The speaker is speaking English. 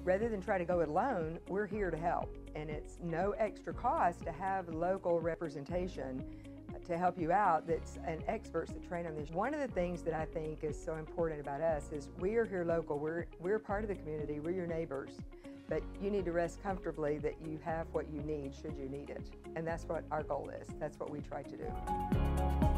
Rather than try to go it alone, we're here to help. And it's no extra cost to have local representation to help you out that's an experts that train on this. One of the things that I think is so important about us is we are here local. We're part of the community. We're your neighbors. But you need to rest comfortably that you have what you need should you need it. And that's what our goal is. That's what we try to do.